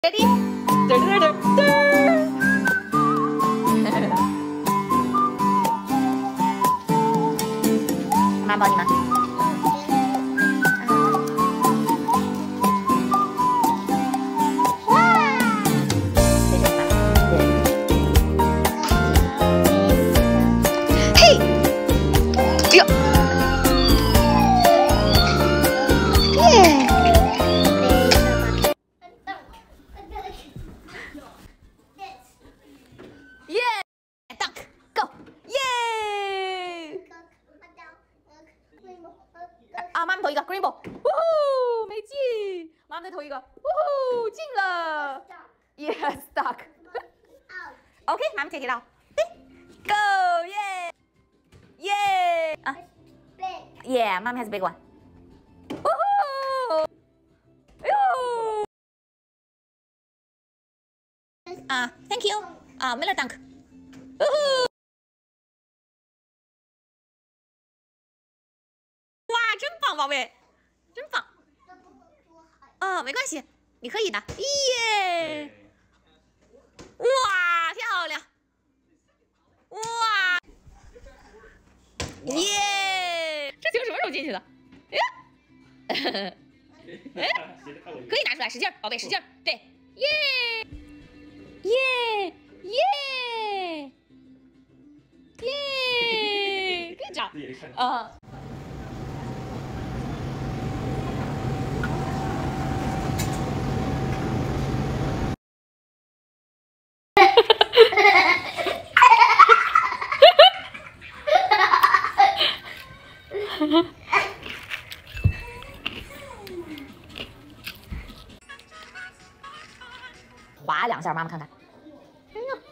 Ready？ 嘚嘚嘚嘚。妈抱你吗？哇！嘿！哎呦！耶！ Duck, go! Yeah! 啊，妈妈投一个 green ball， 呜呼，没进。妈妈再投一个，呜呼，进了。Yes, duck. OK, 妈妈 take it out. Go, yeah, yeah. 啊 ，Yeah, mom has a big one. 呜呼，哎呦。啊 ，Thank you. 啊 ，Miller dunk. 呜呼。 哇，真棒，宝贝，真棒！哦，没关系，你可以的。耶！哇，漂亮！哇！耶！这球什么时候进去的？哎，哎，可以拿出来，使劲，宝贝，使劲，对，耶！耶！耶！耶！跟着，啊。 划两下，妈妈看看。哎呀！